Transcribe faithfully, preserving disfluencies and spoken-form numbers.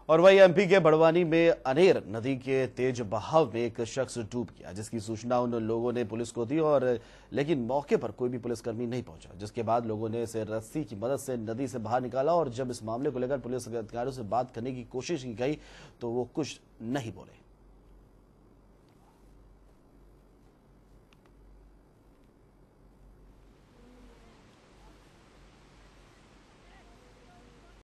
और वही एमपी के बड़वानी में अनेर नदी के तेज बहाव में एक शख्स डूब गया, जिसकी सूचना उन लोगों ने पुलिस को दी और लेकिन मौके पर कोई भी पुलिसकर्मी नहीं पहुंचा, जिसके बाद लोगों ने इसे रस्सी की मदद से नदी से बाहर निकाला। और जब इस मामले को लेकर पुलिस अधिकारियों से बात करने की कोशिश की गई तो वो कुछ नहीं बोले।